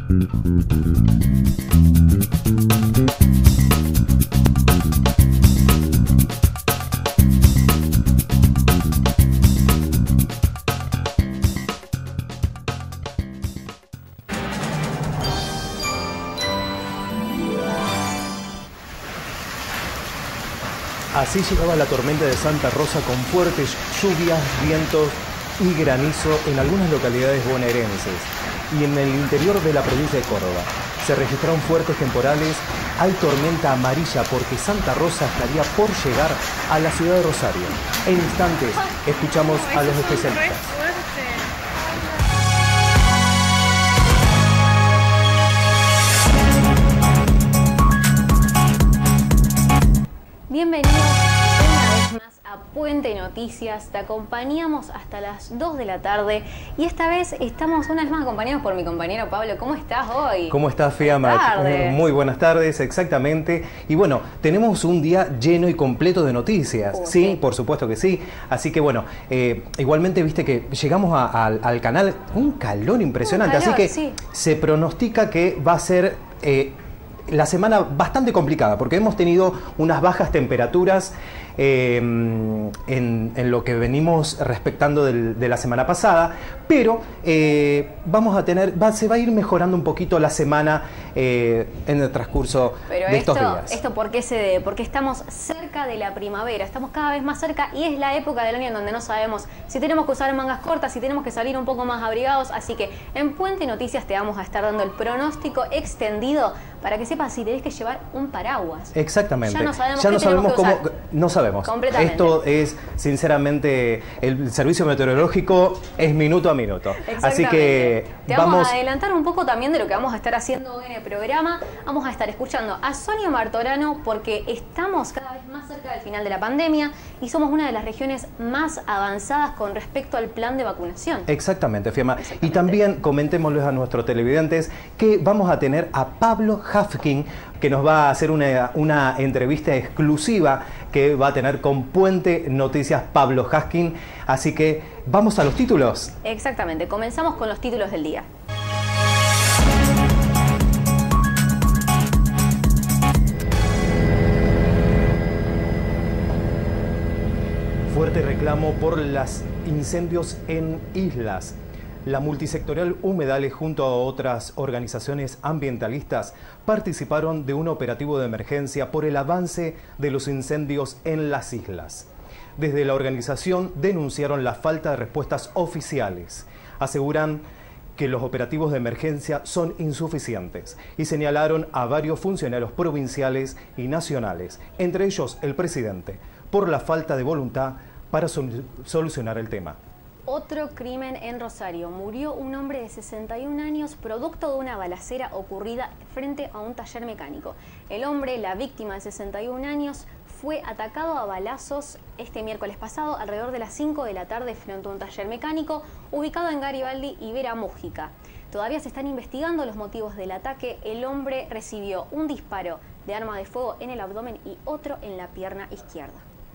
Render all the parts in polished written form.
Así llegaba la tormenta de Santa Rosa con fuertes lluvias, vientos y granizo en algunas localidades bonaerenses y en el interior de la provincia de Córdoba. Se registraron fuertes temporales, hay tormenta amarilla porque Santa Rosa estaría por llegar a la ciudad de Rosario. En instantes escuchamos a los especialistas. Bienvenidos una vez más a Puente Noticias. Te acompañamos hasta las 2 de la tarde y esta vez estamos una vez más acompañados por mi compañero Pablo. ¿Cómo estás hoy? ¿Cómo estás, Fiamma? Muy buenas tardes, exactamente. Y bueno, tenemos un día lleno y completo de noticias. Sí, por supuesto que sí. Así que bueno, igualmente viste que llegamos al canal, un calor impresionante. Así que se pronostica que va a ser la semana bastante complicada porque hemos tenido unas bajas temperaturas en lo que venimos respectando de la semana pasada, pero vamos a tener, se va a ir mejorando un poquito la semana en el transcurso de estos días. ¿Esto por qué se debe? Porque estamos cerca de la primavera, estamos cada vez más cerca y es la época del año en donde no sabemos si tenemos que usar mangas cortas, si tenemos que salir un poco más abrigados, así que en Puente Noticias te vamos a estar dando el pronóstico extendido para que sepas si tenés que llevar un paraguas. Exactamente. Ya no sabemos cómo, no sabemos. Esto es, sinceramente, el servicio meteorológico es minuto a minuto. Así que te vamos a adelantar un poco también de lo que vamos a estar haciendo hoy en el programa. Vamos a estar escuchando a Sonia Martorano porque estamos cada vez más cerca del final de la pandemia y somos una de las regiones más avanzadas con respecto al plan de vacunación. Exactamente, Fiamma. Y también comentémosles a nuestros televidentes que vamos a tener a Pablo Hafkin, que nos va a hacer una entrevista exclusiva que va a tener con Puente Noticias Pablo Hafkin. Así que vamos a los títulos. Exactamente, comenzamos con los títulos del día. Fuerte reclamo por los incendios en islas. La multisectorial Humedales junto a otras organizaciones ambientalistas participaron de un operativo de emergencia por el avance de los incendios en las islas. Desde la organización denunciaron la falta de respuestas oficiales. Aseguran que los operativos de emergencia son insuficientes y señalaron a varios funcionarios provinciales y nacionales, entre ellos el presidente, por la falta de voluntad para solucionar el tema. Otro crimen en Rosario. Murió un hombre de 61 años producto de una balacera ocurrida frente a un taller mecánico. El hombre, la víctima de 61 años, fue atacado a balazos este miércoles pasado alrededor de las 5 de la tarde frente a un taller mecánico ubicado en Garibaldi y Vera Mújica. Todavía se están investigando los motivos del ataque. El hombre recibió un disparo de arma de fuego en el abdomen y otro en la pierna izquierda.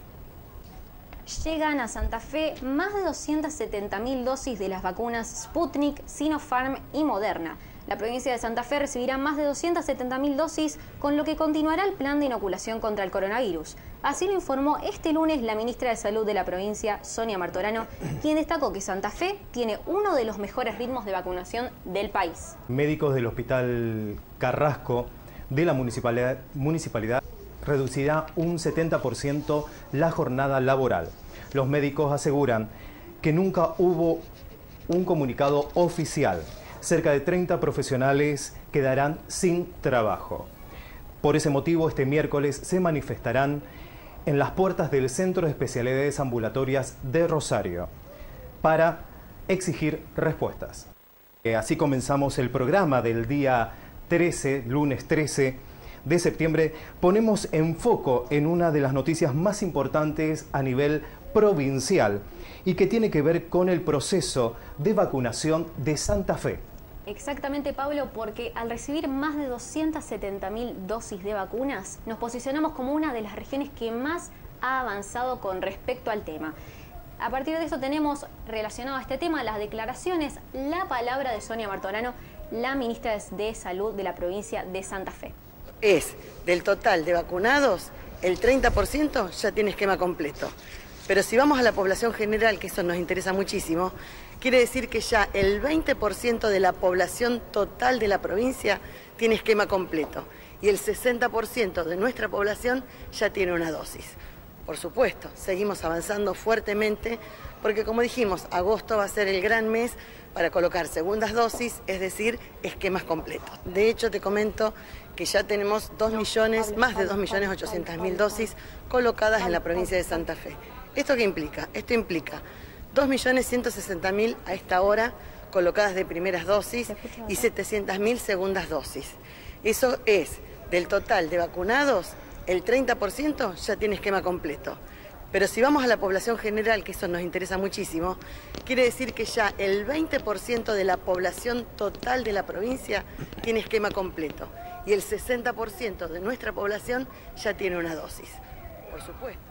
Llegan a Santa Fe más de 270.000 dosis de las vacunas Sputnik, Sinopharm y Moderna. La provincia de Santa Fe recibirá más de 270.000 dosis, con lo que continuará el plan de inoculación contra el coronavirus. Así lo informó este lunes la ministra de Salud de la provincia, Sonia Martorano, quien destacó que Santa Fe tiene uno de los mejores ritmos de vacunación del país. Médicos del Hospital Carrasco de la municipalidad reducirá un 70% la jornada laboral. Los médicos aseguran que nunca hubo un comunicado oficial. Cerca de 30 profesionales quedarán sin trabajo. Por ese motivo, este miércoles se manifestarán en las puertas del Centro de Especialidades Ambulatorias de Rosario para exigir respuestas. Así comenzamos el programa del día 13, lunes 13 de septiembre. Ponemos en foco en una de las noticias más importantes a nivel provincial y que tiene que ver con el proceso de vacunación de Santa Fe. Exactamente, Pablo, porque al recibir más de 270.000 dosis de vacunas, nos posicionamos como una de las regiones que más ha avanzado con respecto al tema. A partir de eso tenemos relacionado a este tema las declaraciones, la palabra de Sonia Martorano, la ministra de Salud de la provincia de Santa Fe. Es del total de vacunados, el 30% ya tiene esquema completo. Pero si vamos a la población general, que eso nos interesa muchísimo, quiere decir que ya el 20% de la población total de la provincia tiene esquema completo y el 60% de nuestra población ya tiene una dosis. Por supuesto, seguimos avanzando fuertemente porque, como dijimos, agosto va a ser el gran mes para colocar segundas dosis, es decir, esquemas completos. De hecho, te comento que ya tenemos más de 2.800.000 dosis colocadas en la provincia de Santa Fe. ¿Esto qué implica? Esto implica 2.160.000 a esta hora colocadas de primeras dosis y 700.000 segundas dosis. Eso es, del total de vacunados, el 30% ya tiene esquema completo. Pero si vamos a la población general, que eso nos interesa muchísimo, quiere decir que ya el 20% de la población total de la provincia tiene esquema completo y el 60% de nuestra población ya tiene una dosis. Por supuesto.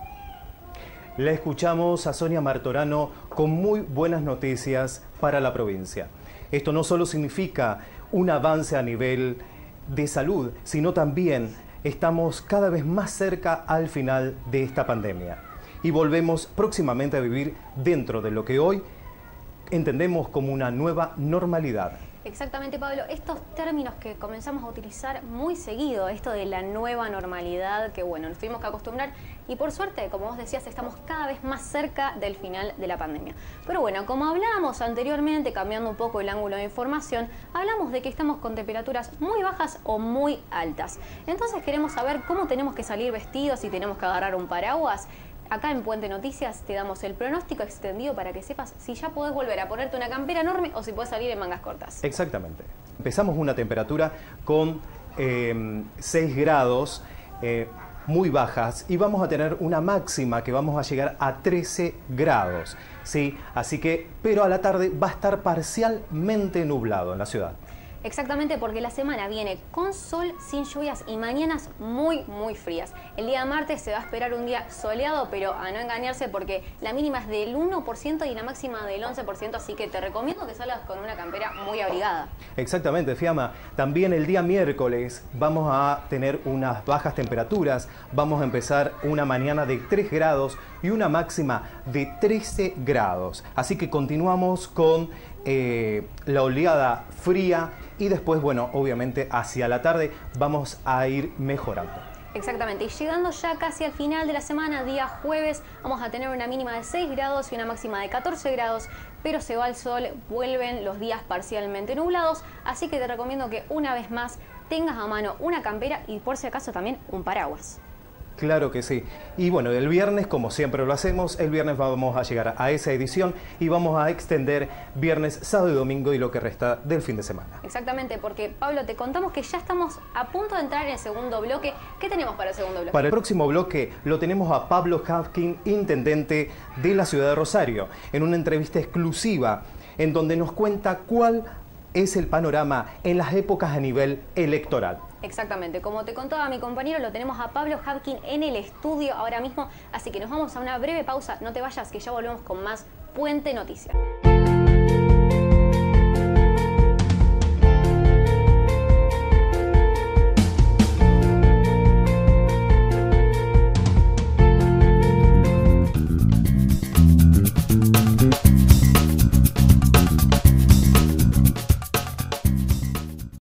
La escuchamos a Sonia Martorano con muy buenas noticias para la provincia. Esto no solo significa un avance a nivel de salud, sino también estamos cada vez más cerca al final de esta pandemia. Y volvemos próximamente a vivir dentro de lo que hoy entendemos como una nueva normalidad. Exactamente, Pablo. Estos términos que comenzamos a utilizar muy seguido, esto de la nueva normalidad, que bueno, nos tuvimos que acostumbrar y por suerte, como vos decías, estamos cada vez más cerca del final de la pandemia. Pero bueno, como hablábamos anteriormente, cambiando un poco el ángulo de información, hablamos de que estamos con temperaturas muy bajas o muy altas. Entonces queremos saber cómo tenemos que salir vestidos, si tenemos que agarrar un paraguas. Acá en Puente Noticias te damos el pronóstico extendido para que sepas si ya podés volver a ponerte una campera enorme o si podés salir en mangas cortas. Exactamente. Empezamos una temperatura con 6 grados muy bajas y vamos a tener una máxima que vamos a llegar a 13 grados. ¿Sí? Así que, pero a la tarde va a estar parcialmente nublado en la ciudad. Exactamente, porque la semana viene con sol, sin lluvias y mañanas muy frías. El día martes se va a esperar un día soleado, pero a no engañarse porque la mínima es del 1% y la máxima del 11%, así que te recomiendo que salgas con una campera muy abrigada. Exactamente, Fiamma. También el día miércoles vamos a tener unas bajas temperaturas. Vamos a empezar una mañana de 3 grados y una máxima de 13 grados. Así que continuamos con la oleada fría y después, bueno, obviamente hacia la tarde vamos a ir mejorando. Exactamente, y llegando ya casi al final de la semana, día jueves, vamos a tener una mínima de 6 grados y una máxima de 14 grados, pero se va el sol, vuelven los días parcialmente nublados, así que te recomiendo que una vez más tengas a mano una campera y por si acaso también un paraguas. Claro que sí. Y bueno, el viernes, como siempre lo hacemos, el viernes vamos a llegar a esa edición y vamos a extender viernes, sábado y domingo y lo que resta del fin de semana. Exactamente, porque Pablo, te contamos que ya estamos a punto de entrar en el segundo bloque. ¿Qué tenemos para el segundo bloque? Para el próximo bloque lo tenemos a Pablo Havkin, intendente de la ciudad de Rosario, en una entrevista exclusiva en donde nos cuenta cuál es el panorama en las épocas a nivel electoral. Exactamente, como te contaba mi compañero, lo tenemos a Pablo Havkin en el estudio ahora mismo, así que nos vamos a una breve pausa, no te vayas que ya volvemos con más Puente Noticias.